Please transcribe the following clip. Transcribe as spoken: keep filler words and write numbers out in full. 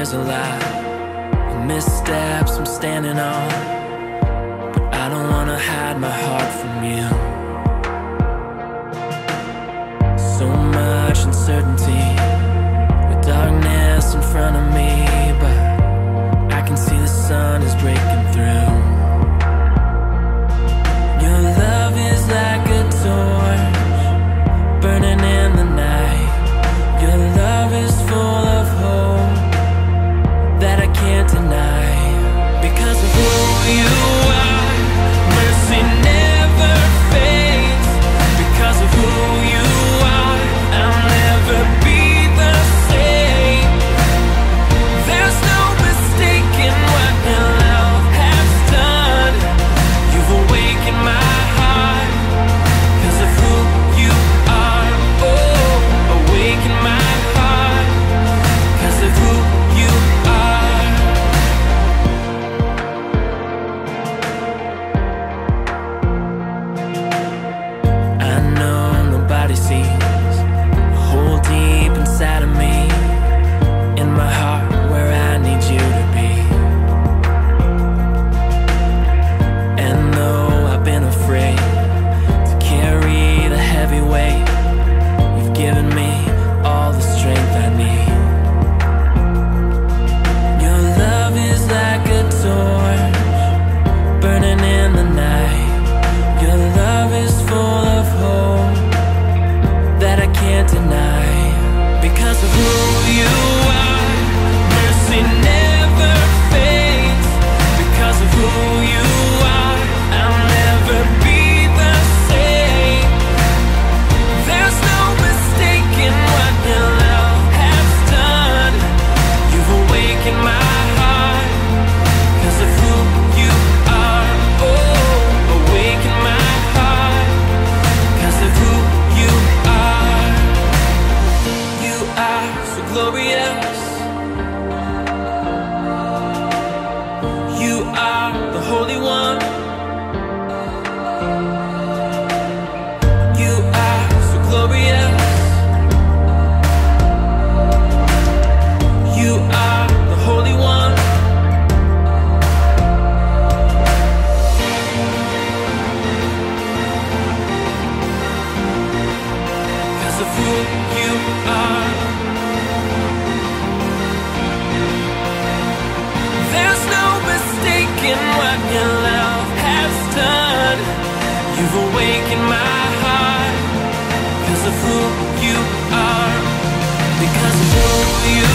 there's a lot of missteps I'm standing on, but I don't wanna hide my heart from you. So much uncertainty, with darkness in front of me, but I can see the sun is breaking through. Your love is like a torch burning in the night. Your love is full of hope that I can't deny. Because of who you are, mercy never fades. Because of who you are, I'll never be the same. There's no mistaking what your love has done. You've awakened my heart. Because of who you are, oh, awaken my heart. Because of who you are. I know nobody sees a hole deep inside of me, in my heart where I need you to be. And though I've been afraid to carry the heavy weight, you've given me all the strength I need. Your love is like a torch burning in the night. Your love is full of hope that I can't deny. Because of who you are, mercy never fades. Because of who you are, I'll never be the same. There's no mistaking what your love has done. You've awakened my heart. Because of who you are, oh, awaken my heart. Because of who you are. You are so glorious. You are the Holy One. You are so glorious. You are the Holy One. Because of who you are. There's no mistaking what your love has done. You've awakened my heart. Because of who you are. Because of who you